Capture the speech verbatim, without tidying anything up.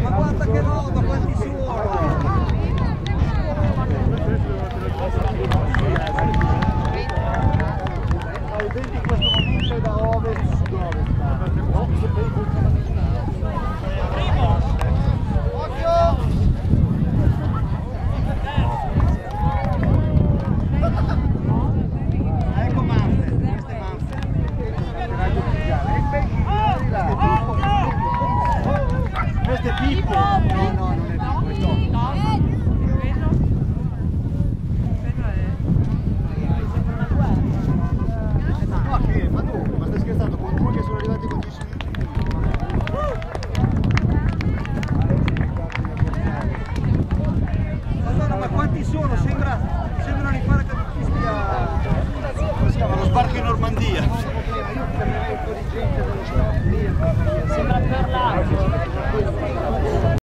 ma guarda che roba, quanti sono! Vedi questo momento da ovest sud-ovest. Occhio! Ecco Manfred, questo è Manfred. Questo è Pippo.